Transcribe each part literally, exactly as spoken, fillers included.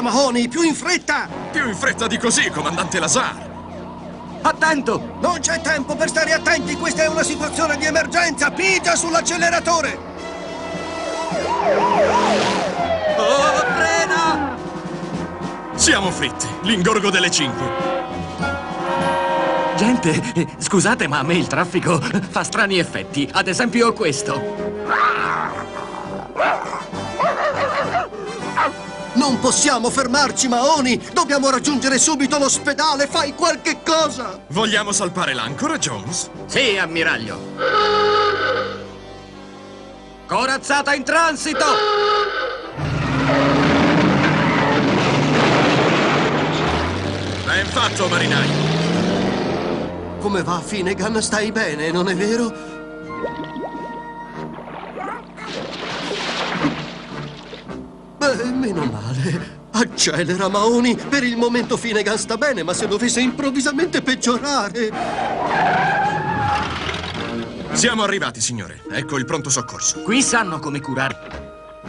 Mahoney, più in fretta! Più in fretta di così, comandante Lazar! Attento! Non c'è tempo per stare attenti, questa è una situazione di emergenza! Pigia sull'acceleratore! Oh, frena! Siamo fritti, l'ingorgo delle cinque. Gente, eh, scusate, ma a me il traffico fa strani effetti. Ad esempio questo. Non possiamo fermarci, Mahoney! Dobbiamo raggiungere subito l'ospedale! Fai qualche cosa! Vogliamo salpare l'ancora, Jones? Sì, ammiraglio. Corazzata in transito! Ben fatto, marinaio. Come va, Finnegan? Stai bene, non è vero? Beh, meno male. Accelera, Mahoney. Per il momento Finnegan sta bene, ma se dovesse improvvisamente peggiorare... Siamo arrivati, signore. Ecco il pronto soccorso. Qui sanno come curare.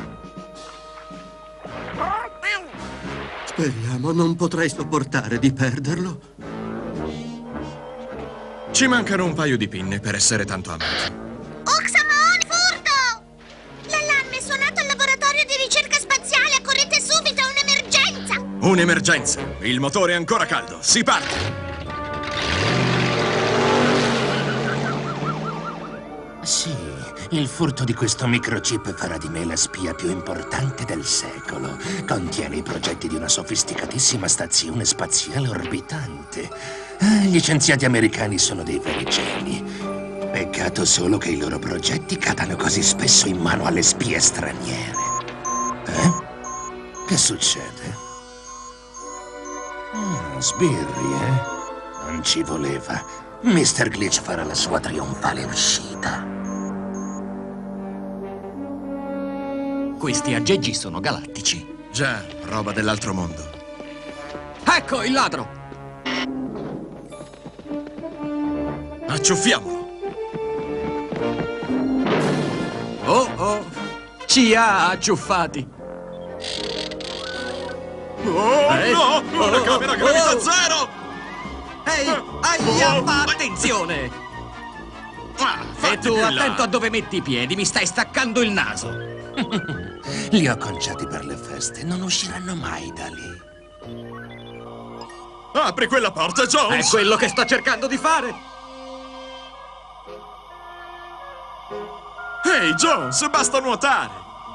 Speriamo, non potrei sopportare di perderlo. Ci mancano un paio di pinne per essere tanto amati. Oxa Mahoney, furto! L'allarme è suonato al laboratorio di ricerca spaziale. Accorrete subito, è un'emergenza! Un'emergenza. Il motore è ancora caldo. Si parte! Sì, il furto di questo microchip farà di me la spia più importante del secolo. Contiene i progetti di una sofisticatissima stazione spaziale orbitante. Ah, gli scienziati americani sono dei veri geni. Peccato solo che i loro progetti cadano così spesso in mano alle spie straniere. Eh? Che succede? Mm, sbirri, eh? Non ci voleva. mister Glitch farà la sua trionfale uscita. Questi aggeggi sono galattici. Già, roba dell'altro mondo. Ecco il ladro! Acciuffiamolo! Oh, oh! Ci ha acciuffati! Oh, Eh? no! Una Oh, camera oh, gravità oh. zero! Ehi! Oh. Aia! Ma attenzione! Ah, E fatti tu più in attento là. a dove metti i piedi, mi stai staccando il naso! Li ho conciati per le feste, non usciranno mai da lì. Apri quella porta, È Jones! quello che sto cercando di fare! Ehi, Jones, basta nuotare!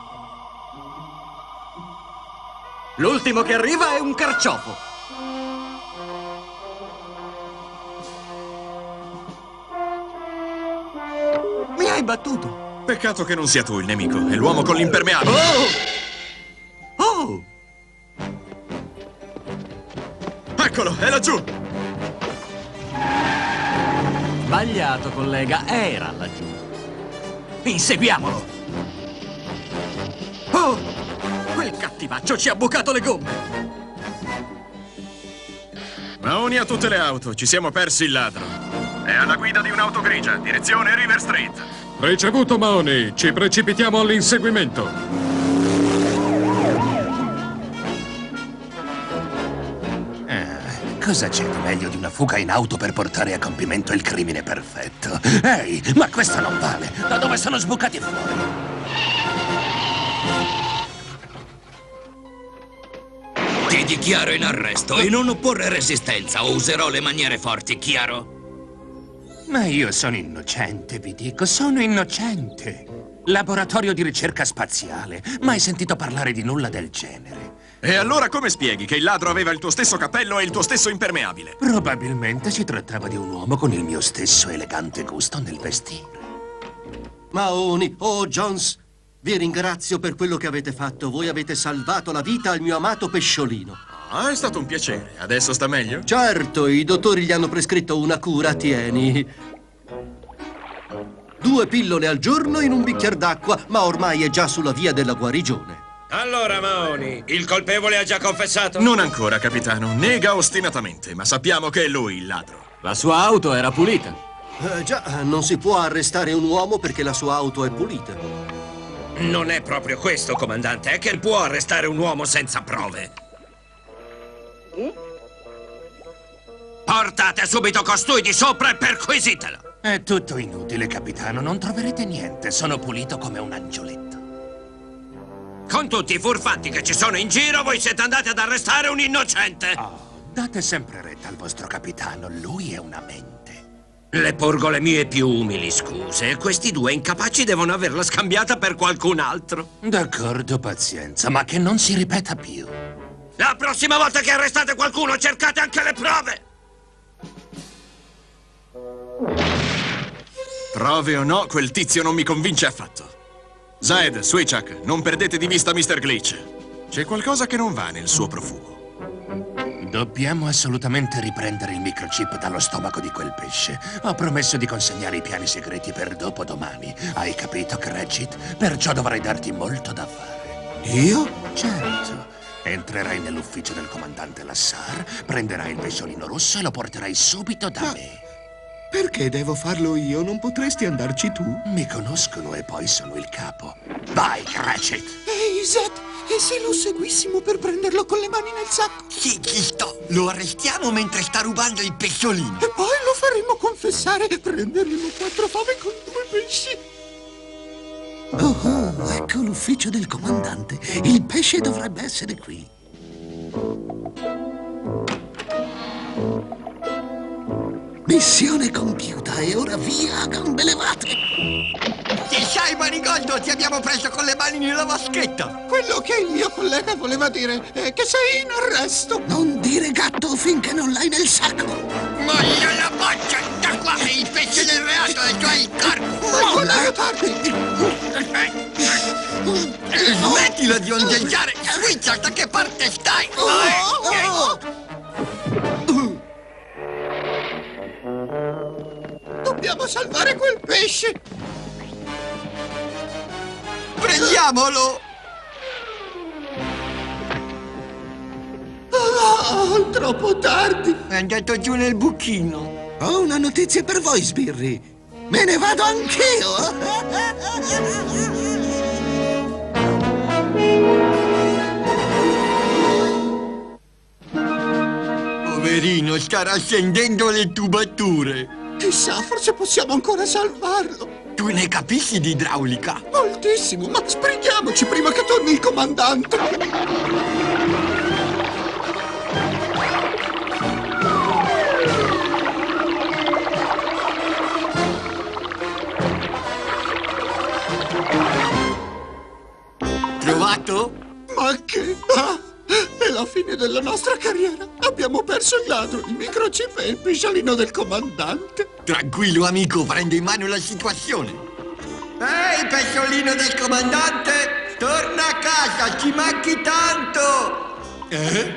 L'ultimo che arriva è un carciofo! Mi hai battuto! Peccato che non sia tu il nemico, è l'uomo con l'impermeabile. Oh! Oh! Eccolo, è laggiù! Sbagliato, collega, era laggiù. Inseguiamolo! Oh! Quel cattivaccio ci ha bucato le gomme! Mahoney a tutte le auto, ci siamo persi il ladro. È alla guida di un'auto grigia, direzione River Street. Ricevuto, Mahoney. Ci precipitiamo all'inseguimento. Ah, cosa c'è di meglio di una fuga in auto per portare a compimento il crimine perfetto? Ehi, ma questo non vale! Da dove sono sbucati fuori? Ti dichiaro in arresto e non opporre resistenza o userò le maniere forti, chiaro? Ma io sono innocente, vi dico, sono innocente. Laboratorio di ricerca spaziale. Mai sentito parlare di nulla del genere. E allora come spieghi che il ladro aveva il tuo stesso cappello e il tuo stesso impermeabile? Probabilmente si trattava di un uomo con il mio stesso elegante gusto nel vestire. Mahoney, oh Jones, vi ringrazio per quello che avete fatto. Voi avete salvato la vita al mio amato pesciolino. Ah, è stato un piacere. Adesso sta meglio? Certo, i dottori gli hanno prescritto una cura, tieni. Due pillole al giorno in un bicchiere d'acqua, ma ormai è già sulla via della guarigione. Allora, Mahoney, il colpevole ha già confessato? Non ancora, capitano. Nega ostinatamente, ma sappiamo che è lui il ladro. La sua auto era pulita. Eh, già, non si può arrestare un uomo perché la sua auto è pulita. Non è proprio questo, comandante. È che può arrestare un uomo senza prove. Portate subito costui di sopra e perquisitelo! È tutto inutile, capitano. Non troverete niente. Sono pulito come un angioletto. Con tutti i furfanti che ci sono in giro, voi siete andati ad arrestare un innocente! Oh, date sempre retta al vostro capitano. Lui è una mente. Le porgo le mie più umili scuse e questi due incapaci devono averla scambiata per qualcun altro. D'accordo, pazienza, ma che non si ripeta più. La prossima volta che arrestate qualcuno, cercate anche le prove! Prove o no, quel tizio non mi convince affatto. Zaid, Swichak, non perdete di vista mister Glitch. C'è qualcosa che non va nel suo profumo. Dobbiamo assolutamente riprendere il microchip dallo stomaco di quel pesce. Ho promesso di consegnare i piani segreti per dopodomani. Hai capito, Cratchit? Perciò dovrai darti molto da fare. Io? Certo. Entrerai nell'ufficio del comandante Lassar, prenderai il pesciolino rosso e lo porterai subito da Ma... me. Perché devo farlo io? Non potresti andarci tu? Mi conoscono e poi sono il capo. Vai, Cratchit! Ehi, Zed, e se lo seguissimo per prenderlo con le mani nel sacco? Sì, ci sto. Lo arrestiamo mentre sta rubando il pesciolino. E poi lo faremo confessare e prenderemo quattro fave con due pesci. Oh, oh, ecco l'ufficio del comandante. Il pesce dovrebbe essere qui. Missione compiuta e ora via a gambe levate. Che sai, Manigoldo, ti abbiamo preso con le mani nella vaschetta. Quello che il mio collega voleva dire è che sei in arresto. Non dire gatto finché non l'hai nel sacco. Molla la boccia, da qua è il pesce del reato e tu hai il corpo. Ma non aiutarmi! Smettila di ondeggiare. Switch, da che parte stai? Dobbiamo salvare quel pesce! Prendiamolo! Ah, troppo tardi! È andato giù nel buchino. Ho una notizia per voi, sbirri. Me ne vado anch'io! Poverino, sta rascendendo le tubature. Chissà, forse possiamo ancora salvarlo. Tu ne capisci di idraulica? Moltissimo, ma sbrighiamoci prima che torni il comandante. Trovato? Ma che... Ah, è la fine della nostra carriera. Abbiamo perso il ladro, il microchip e il pesciolino del comandante. Tranquillo, amico, prendo in mano la situazione. Ehi, pesciolino del comandante! Torna a casa, ci manchi tanto! Eh?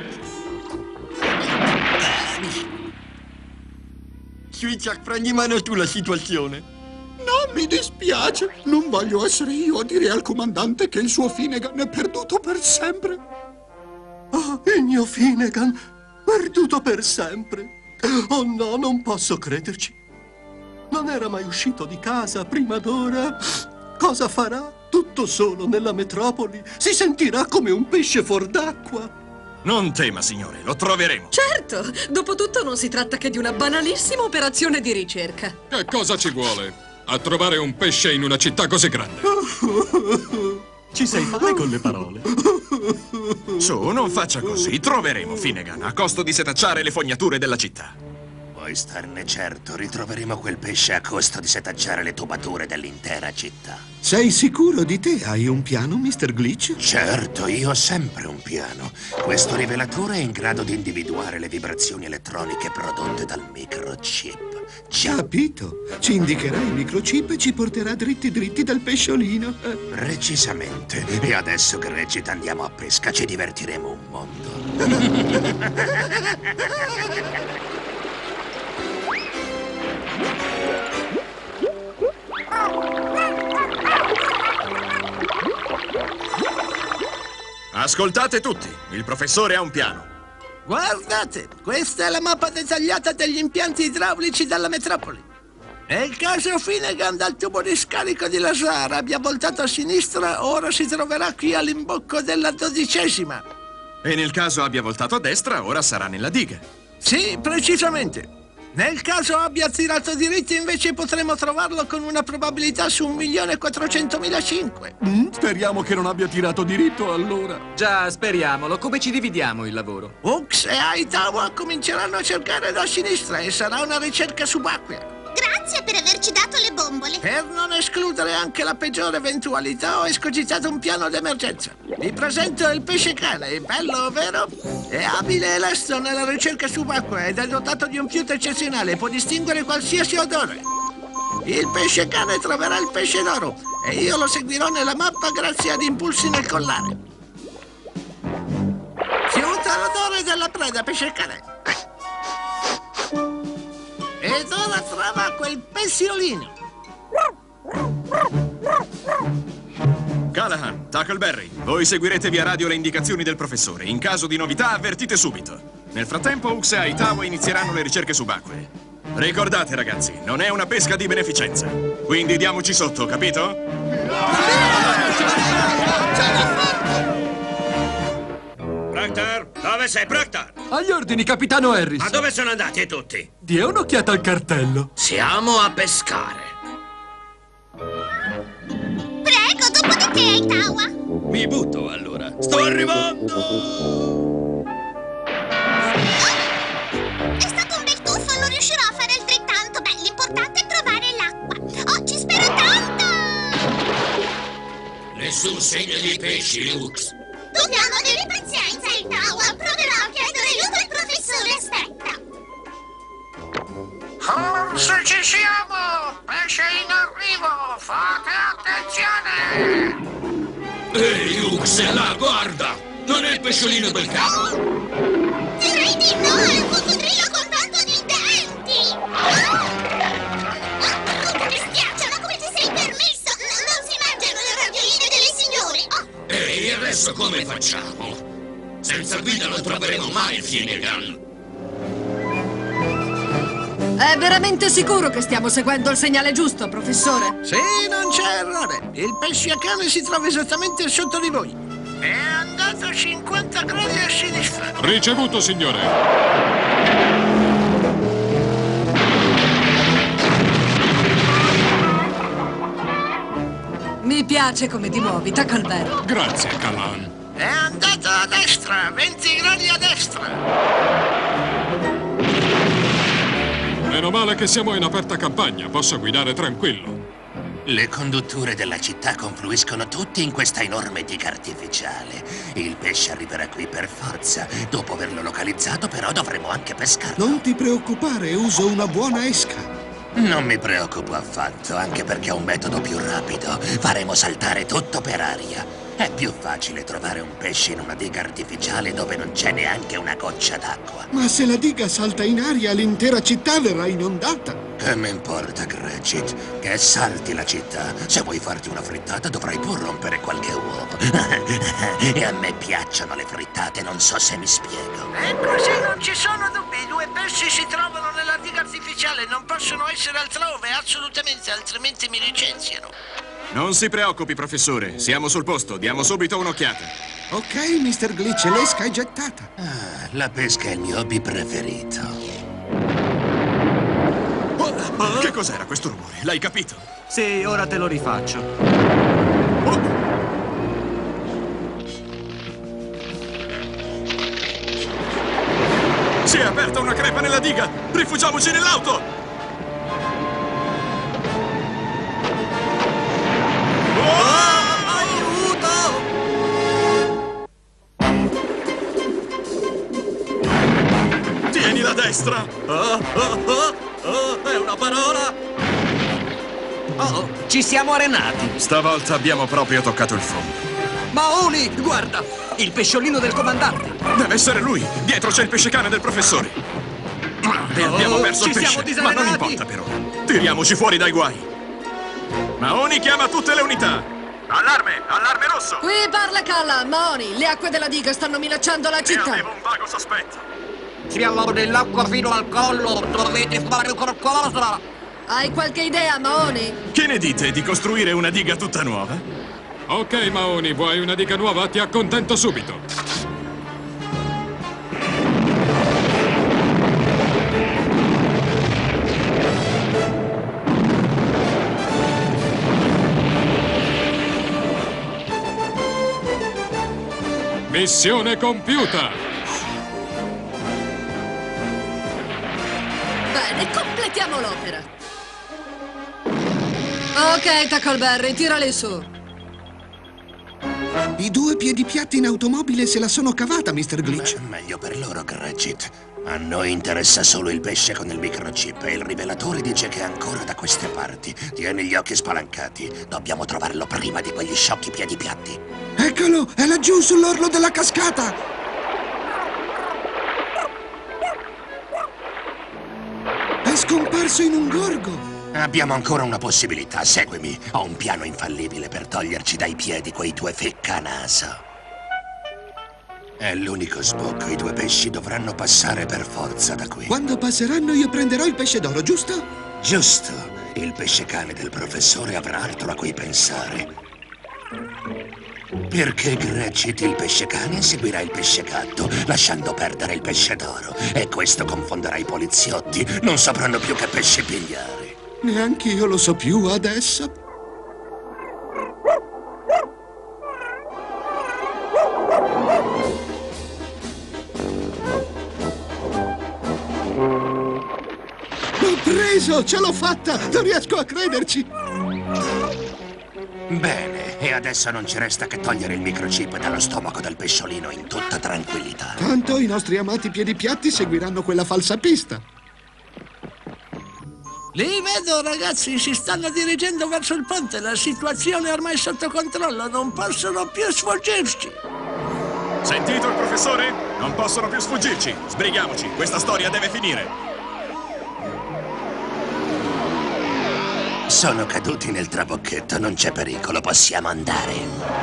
Switchak, prendi in mano tu la situazione. Non mi dispiace. Non voglio essere io a dire al comandante che il suo Finnegan è perduto per sempre. Oh, il mio Finnegan, perduto per sempre. Oh no, non posso crederci. Non era mai uscito di casa prima d'ora. Cosa farà? Tutto solo nella metropoli? Si sentirà come un pesce fuor d'acqua. Non tema, signore, lo troveremo. Certo! Dopotutto non si tratta che di una banalissima operazione di ricerca. Che cosa ci vuole? A trovare un pesce in una città così grande? Ci sai fare con le parole. Su, non faccia così. Troveremo Finnegan a costo di setacciare le fognature della città. Puoi starne certo, ritroveremo quel pesce a costo di setacciare le tubature dell'intera città. Sei sicuro di te? Hai un piano, mister Glitch? Certo, io ho sempre un piano. Questo rivelatore è in grado di individuare le vibrazioni elettroniche prodotte dal microchip. Già. Capito. Ci indicherà il microchip e ci porterà dritti dritti dal pesciolino. Precisamente. E adesso, Cratchit, andiamo a pesca. Ci divertiremo un mondo. Ascoltate tutti, il professore ha un piano. Guardate, questa è la mappa dettagliata degli impianti idraulici della metropoli. Nel caso Finnegan dal tubo di scarico di Lassar abbia voltato a sinistra, ora si troverà qui all'imbocco della dodicesima. E nel caso abbia voltato a destra, ora sarà nella diga. Sì, precisamente. Nel caso abbia tirato diritto, invece, potremo trovarlo con una probabilità su un milione e quattrocentomilacinque. Mm, speriamo che non abbia tirato diritto, allora. Già, speriamolo. Come ci dividiamo il lavoro? Hux e Hightower cominceranno a cercare da sinistra e sarà una ricerca subacquea. Grazie per averci dato le bombole. Per non escludere anche la peggiore eventualità, ho escogitato un piano d'emergenza. Vi presento il pesce cane, bello, vero? È abile e lesto nella ricerca subacquea ed è dotato di un fiuto eccezionale, può distinguere qualsiasi odore. Il pesce cane troverà il pesce d'oro e io lo seguirò nella mappa grazie ad impulsi nel collare. Fiuta l'odore della preda, pesce cane. Ed ora trova quel pessiolino. Callahan, Tackleberry, voi seguirete via radio le indicazioni del professore. In caso di novità, avvertite subito. Nel frattempo, Hux e Hightower inizieranno le ricerche subacquee. Ricordate, ragazzi, non è una pesca di beneficenza. Quindi diamoci sotto, capito? Proctor, dove sei, Proctor? Agli ordini, capitano Harris. Ma dove sono andati tutti? Dia un'occhiata al cartello. Siamo a pescare. Prego, dopo di te, Hightower. Mi butto allora. Sto arrivando! È stato un bel tuffo, non riuscirò a fare altrettanto. Beh, l'importante è trovare l'acqua. Oh, ci spero tanto! Nessun segno di pesci, Hux. Dobbiamo avere pazienza, Hightower. Proverò a chiedere aiuto al professore. Aspetta. Forse ci siamo! Pesce in arrivo! Fate attenzione! Ehi, Hux, là, guarda! Non è il pesciolino del capo! Direi di no, è un coccodrillo con tanto di denti! Oh, mi spiace, ma come ti sei permesso? N- non si mangiano le ravioline delle signore! Oh. Ehi, adesso come facciamo? Senza guida non troveremo mai il Finnegan! È veramente sicuro che stiamo seguendo il segnale giusto, professore? Sì, non c'è errore. Il pesce cane si trova esattamente sotto di voi. È andato cinquanta gradi a sinistra. Ricevuto, signore. Mi piace come ti muovi, Tackleberry. Grazie, Callahan. È andato a destra, venti gradi a destra. Meno male che siamo in aperta campagna, posso guidare tranquillo. Le condutture della città confluiscono tutte in questa enorme diga artificiale. Il pesce arriverà qui per forza. Dopo averlo localizzato, però, dovremo anche pescarlo. Non ti preoccupare, uso una buona esca. Non mi preoccupo affatto, anche perché ho un metodo più rapido. Faremo saltare tutto per aria. È più facile trovare un pesce in una diga artificiale dove non c'è neanche una goccia d'acqua. Ma se la diga salta in aria, l'intera città verrà inondata. Che mi importa, Cratchit? Che salti la città. Se vuoi farti una frittata, dovrai pur rompere qualche uovo. E a me piacciono le frittate, non so se mi spiego. E così non ci sono dubbi. I due pesci si trovano nella diga artificiale. Non possono essere altrove, assolutamente, altrimenti mi licenziano. Non si preoccupi, professore. Siamo sul posto. Diamo subito un'occhiata. Ok, mister Glitch, l'esca è gettata. Ah, la pesca è il mio hobby preferito. Oh, che cos'era questo rumore? L'hai capito? Sì, ora te lo rifaccio. Oh. Si è aperta una crepa nella diga! Rifugiamoci nell'auto! Tieni la destra! Oh, oh, oh, oh, è una parola! Oh, ci siamo arenati. Stavolta abbiamo proprio toccato il fondo. Maoni, guarda! Il pesciolino del comandante. Deve essere lui! Dietro c'è il pescecane del professore! E abbiamo Oh, perso ci il pesce! siamo Ma disarenati. non importa per ora! Tiriamoci fuori dai guai! Maoni chiama tutte le unità! Allarme! Allarme rosso! Qui parla Callahan, Maoni. Le acque della diga stanno minacciando la Ne città. avevo un vago sospetto! Siamo nell'acqua fino al collo. Dovete fare qualcosa. Hai qualche idea, Maoni? Che ne dite di costruire una diga tutta nuova? Ok, Maoni, vuoi una diga nuova? Ti accontento subito. Missione compiuta! Bene, completiamo l'opera. Ok, Tackleberry, tirali su. I due piedipiatti in automobile se la sono cavata, mister Glitch. Beh, meglio per loro, Cratchit. A noi interessa solo il pesce con il microchip e il rivelatore dice che è ancora da queste parti. Tieni gli occhi spalancati. Dobbiamo trovarlo prima di quegli sciocchi piedipiatti. Eccolo! È laggiù sull'orlo della cascata! È scomparso in un gorgo! Abbiamo ancora una possibilità, seguimi. Ho un piano infallibile per toglierci dai piedi quei due ficcanaso. È l'unico sbocco, i due pesci dovranno passare per forza da qui. Quando passeranno io prenderò il pesce d'oro, giusto? Giusto. Il pesce cane del professore avrà altro a cui pensare. Perché Cratchit, il pesce cane, seguirà il pesce gatto, lasciando perdere il pesce d'oro. E questo confonderà i poliziotti. Non sapranno più che pesce pigliare. Neanche io lo so più adesso. L'ho preso! Ce l'ho fatta! Non riesco a crederci! Bene, e adesso non ci resta che togliere il microchip dallo stomaco del pesciolino in tutta tranquillità. Tanto i nostri amati piedipiatti seguiranno quella falsa pista. Li vedo, ragazzi, si stanno dirigendo verso il ponte. La situazione è ormai sotto controllo, non possono più sfuggirci. Sentito il professore? Non possono più sfuggirci. Sbrighiamoci, questa storia deve finire. Sono caduti nel trabocchetto, non c'è pericolo, possiamo andare.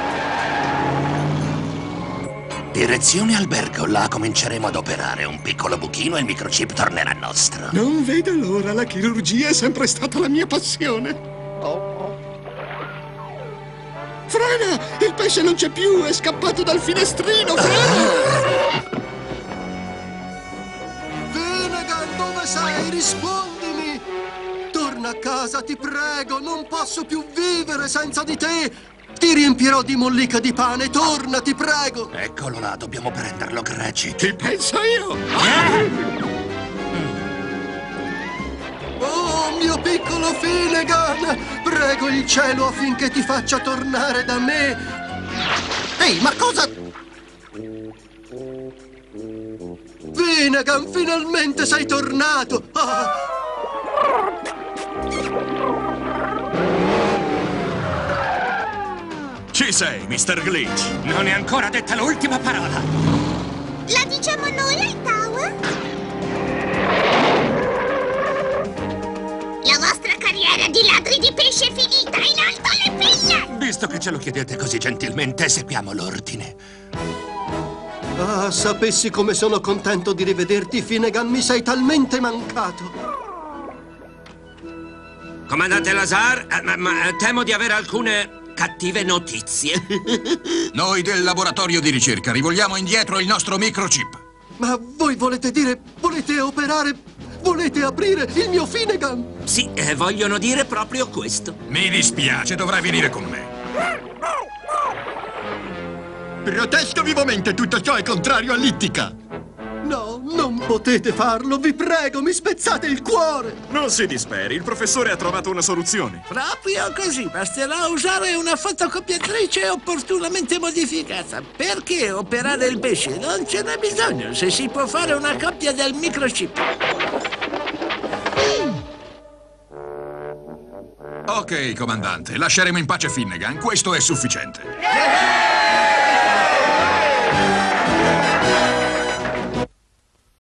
Direzione albergo, là cominceremo ad operare. Un piccolo buchino e il microchip tornerà nostro. Non vedo l'ora, la chirurgia è sempre stata la mia passione. Frena! Il pesce non c'è più, è scappato dal finestrino, frena! Finnegan, dove sei? Rispondimi! Torna a casa, ti prego, non posso più vivere senza di te! Ti riempirò di mollica di pane, torna, ti prego! Eccolo là, dobbiamo prenderlo, Cratchit. Ti penso io! Oh, mio piccolo Finnegan! Prego il cielo affinché ti faccia tornare da me! Ehi, ma cosa... Finnegan, finalmente sei tornato! Ah. Ci sei, mister Glitch. Non è ancora detta l'ultima parola. La diciamo noi al Tower? La vostra carriera di ladri di pesce è finita! In alto le pille! Visto che ce lo chiedete così gentilmente, eseguiamo l'ordine. Ah, sapessi come sono contento di rivederti, Finnegan, mi sei talmente mancato. Comandante Lazar, eh, ma, ma temo di avere alcune cattive notizie. Noi del laboratorio di ricerca rivogliamo indietro il nostro microchip. Ma voi volete dire, volete operare, volete aprire il mio Finnegan? Sì, eh, vogliono dire proprio questo. Mi dispiace, dovrai venire con me. Protesto vivamente, tutto ciò è contrario all'ittica. No, non potete farlo, vi prego, mi spezzate il cuore! Non si disperi, il professore ha trovato una soluzione. Proprio così, basterà usare una fotocopiatrice opportunamente modificata. Perché operare il pesce? Non ce n'è bisogno, se si può fare una copia del microchip. Ok, comandante, lasceremo in pace Finnegan, questo è sufficiente.